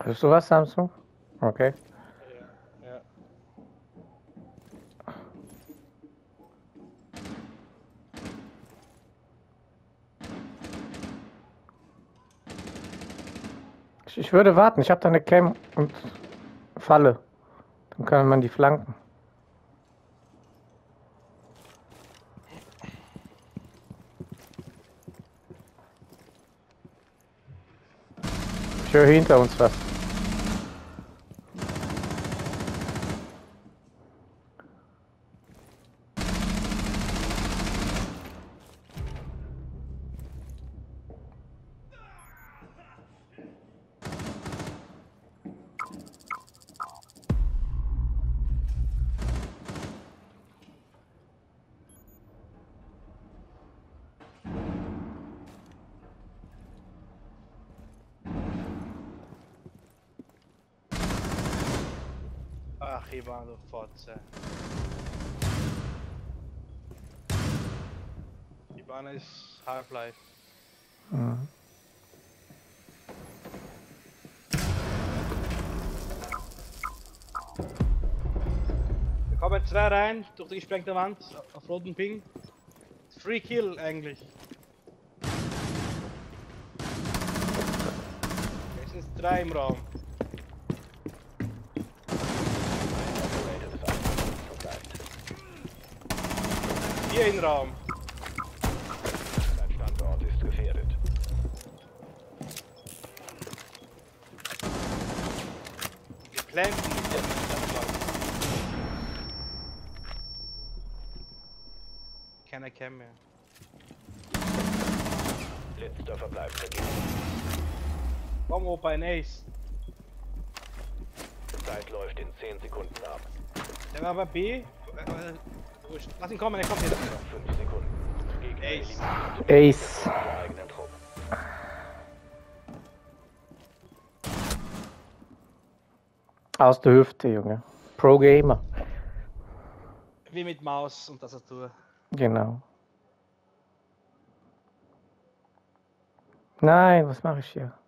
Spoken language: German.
Hörst du was, Samsung? Okay. Ja, ja. Ich würde warten. Ich habe da eine Cam und Falle. Dann kann man die flanken. Ich höre hinter uns was. Ach, Ivan, du Fotze. Ivan ist Half-Life. Mhm. Da kommen zwei rein, durch die gesprengte Wand, auf roten Ping. Free Kill eigentlich. Es sind drei im Raum. Vier im Raum. Dein Standort ist gefährdet. Wir planten nicht jetzt. Keine Cam mehr. Letzter verbleibender Gegner. Komm, Opa, ein Ace. Zeit läuft in 10 Sekunden ab. Der war bei B. Lass ihn kommen, er kommt jetzt. Noch 5 Sekunden. Gegner Ace. eliminiert. Ace. Der eigenen Truppe. Aus der Hüfte, Junge. Pro Gamer. Wie mit Maus und Tastatur. Genau. Nein, was mache ich hier?